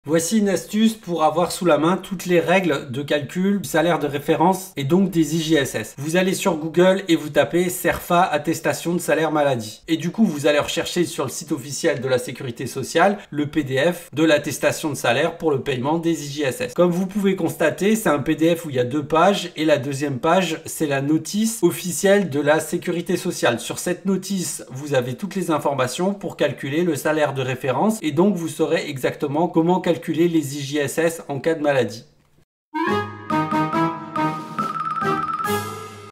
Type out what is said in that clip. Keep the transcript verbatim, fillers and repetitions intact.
Voici une astuce pour avoir sous la main toutes les règles de calcul du salaire de référence et donc des I J S S. Vous allez sur Google et vous tapez CERFA attestation de salaire maladie. Et du coup, vous allez rechercher sur le site officiel de la Sécurité sociale le P D F de l'attestation de salaire pour le paiement des I J S S. Comme vous pouvez constater, c'est un P D F où il y a deux pages et la deuxième page, c'est la notice officielle de la Sécurité sociale. Sur cette notice, vous avez toutes les informations pour calculer le salaire de référence et donc vous saurez exactement comment calculer calculer les I J S S en cas de maladie.